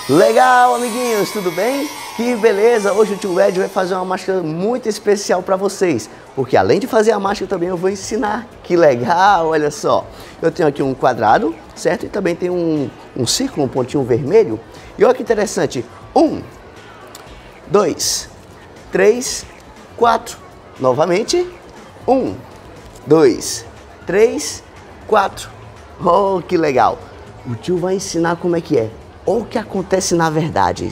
Legal, amiguinhos, tudo bem? Que beleza! Hoje o tio Ed vai fazer uma mágica muito especial para vocês, porque além de fazer a mágica também eu vou ensinar. Que legal, olha só. Eu tenho aqui um quadrado, certo? E também tem um círculo, um pontinho vermelho. E olha que interessante. 1, 2, 3, 4. Novamente. 1, 2, 3, 4. Oh, que legal! O tio vai ensinar como é que é. Ou o que acontece na verdade.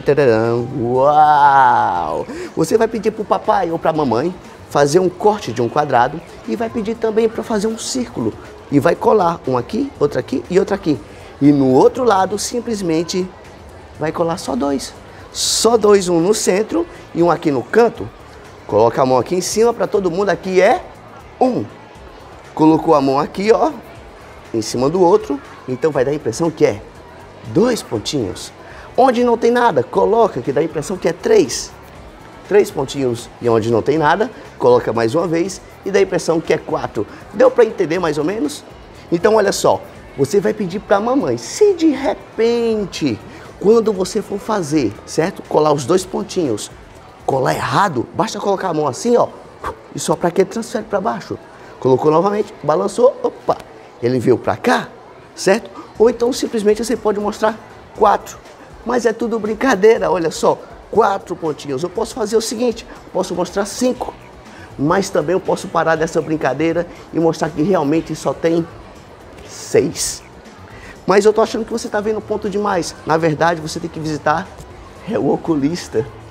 Uau! Você vai pedir para o papai ou para a mamãe fazer um corte de um quadrado e vai pedir também para fazer um círculo. E vai colar um aqui e outro aqui. E no outro lado, simplesmente, vai colar só dois. Só dois, um no centro e um aqui no canto. Coloca a mão aqui em cima para todo mundo. Aqui é 1. Colocou a mão aqui, ó, em cima do outro. Então vai dar a impressão que é 2 pontinhos. Onde não tem nada, coloca, que dá a impressão que é 3. 3 pontinhos. E onde não tem nada, coloca mais uma vez e dá a impressão que é 4. Deu para entender mais ou menos? Então olha só, você vai pedir para a mamãe, se de repente, quando você for fazer, certo? Colar os 2 pontinhos, colar errado, basta colocar a mão assim, ó, e só para que ele transfere para baixo. Colocou novamente, balançou, opa, ele veio para cá, certo? Ou então simplesmente você pode mostrar 4. Mas é tudo brincadeira, olha só. 4 pontinhos. Eu posso fazer o seguinte, posso mostrar 5. Mas também eu posso parar dessa brincadeira e mostrar que realmente só tem 6. Mas eu tô achando que você tá vendo ponto demais. Na verdade, você tem que visitar o oculista.